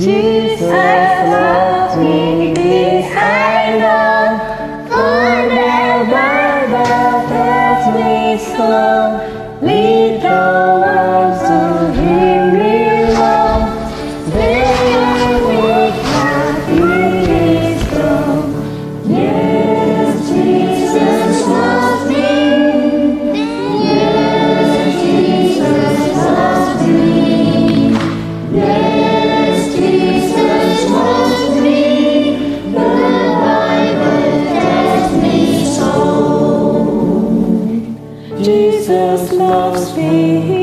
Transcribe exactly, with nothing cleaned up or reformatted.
Jesus loves me, this I know, for the Bible tells me so. Little ones to Him belong, they are weak, but He is strong. Yes, Jesus loves me. Yes, Jesus loves me. Yes, Jesus loves me. The Bible tells me so. Jesus loves me.